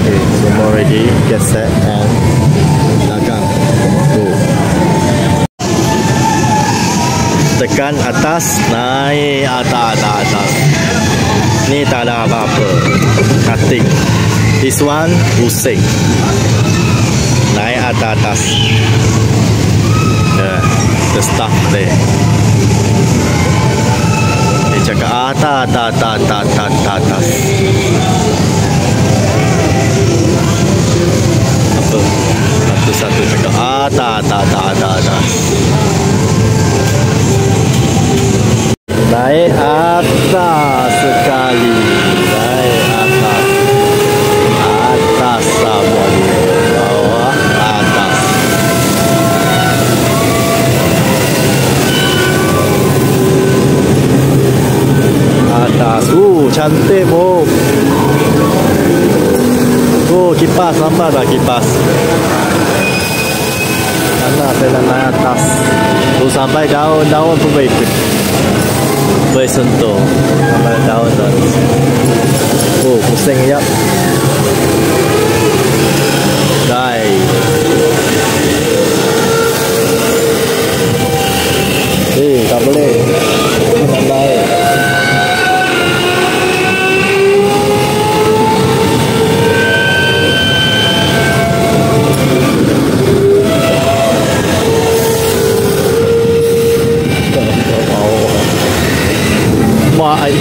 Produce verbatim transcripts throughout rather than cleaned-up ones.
Okay, semua ready, get set and dagang. Go. Tekan atas, naik atas, atas, atas. Ni tak ada apa-apa. Nothing. This one, pusing. Naik atas, atas. Yeah, the stuff there. Dia cakap atas, atas, atas, atas, atas, atas. Apa? Satu-satu cakap atas, atas, atas, atas. Naik atas sekali. Naik atas. Atas sama dia. Bawah, atas. Atas. Uh, cantik bu. Oh, kipas. Nampak tak kipas? Mana saya nak naik atas. Tu sampai daun-daun pun baik. Boleh sentuh sampai daun tu. Oh, pusing ya. Dai. Eh, tak boleh. Tak baik. Mak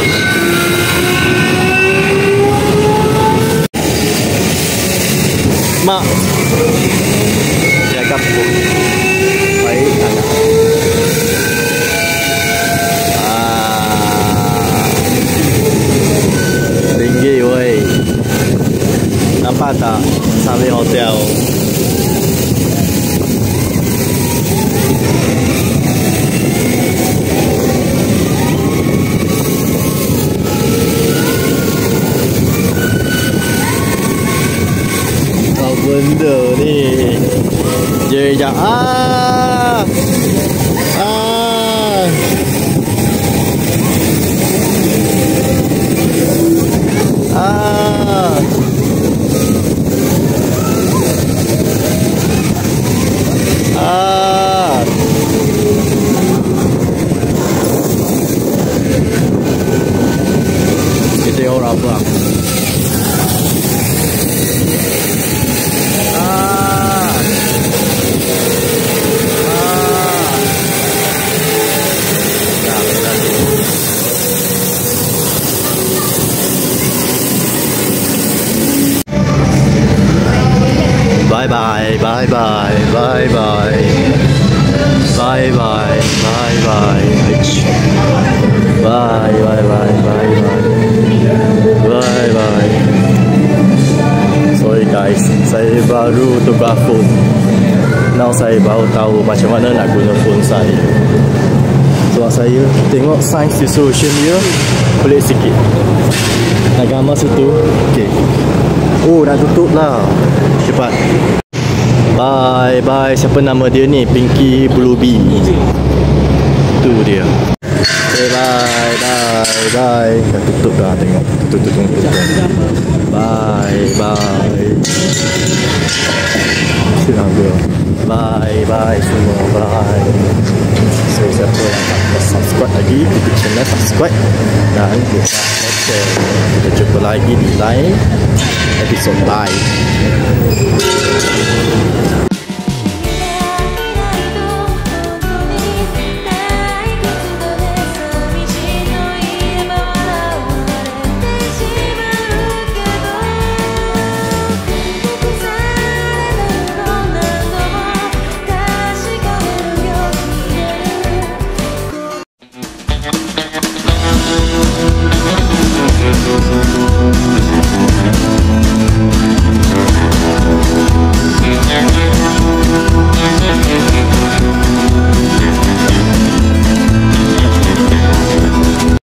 Mak jaga pun baik anak. Ah, tinggi woi. Nampak tak sampai hotel? Benda ni Jaya ah ah ah ah kita orang apa? Bye bye, bye bye, bye bye, bye bye, bye bye, bye bye bye bye bye bye. Sorry guys, saya baru tukar phone. Now saya baru tahu macam mana nak guna phone saya. Sebab saya tengok size resolution dia pelik sikit. Nak gambar situ, okay. Oh, dah tutup lah. Cepat. Bye bye. Siapa nama dia ni? Pinky Blue Bee. Tu dia. Okay, bye bye bye. Dah tutup dah, tengok. Tutup tutup tutup. Bye bye. Senang dia. Bye bye semua. Bye. So siapa yang tak subscribe lagi YouTube channel, subscribe dan buka notification. Kita jumpa lagi di lain episode live.